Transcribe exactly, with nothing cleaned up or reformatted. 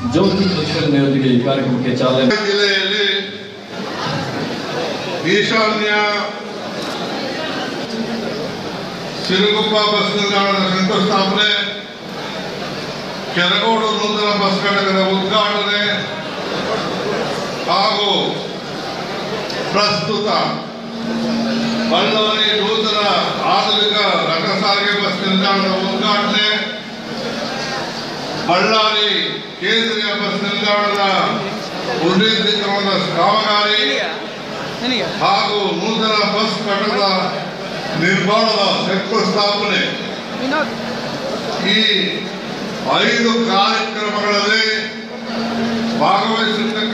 ಜ್ಯೋತಿ ಕೃಷ್ಣನೊಂದಿಗೆ ಈ ಕಾರ್ಯಕ್ರಮಕ್ಕೆ ಚಾಲನೆ. ಜಿಲ್ಲೆಯಲ್ಲಿ ಈಶಾನ್ಯ ಸಿರುಗುಪ್ಪ ಬಸ್ ನಿಲ್ದಾಣದ ಶಂಕುಸ್ಥಾಪನೆ, ಕೆರಗೋಡು ನೂತನ ಬಸ್ ಘಟಕದ ಉದ್ಘಾಟನೆ ಹಾಗೂ ಪ್ರಸ್ತುತ ಬಳ್ಳಾರಿ ನೂತನ ಆಧುನಿಕ ರಥ ಸಾರಿಗೆ ಬಸ್ ನಿಲ್ದಾಣದ ಉದ್ಘಾಟನೆ, ಬಳ್ಳಾರಿ ಕೇಂದ್ರೀಯ ಬಸ್ ನಿಲ್ದಾಣದ ಉನ್ನತೀಕರಣದ ಕಾಮಗಾರಿ ಹಾಗೂ ನೂತನ ಬಸ್ ಘಟಕದ ನಿರ್ಮಾಣದ ಶಂಕುಸ್ಥಾಪನೆ ಈ ಐದು ಕಾರ್ಯಕ್ರಮಗಳಲ್ಲಿ ಭಾಗವಹಿಸಿದ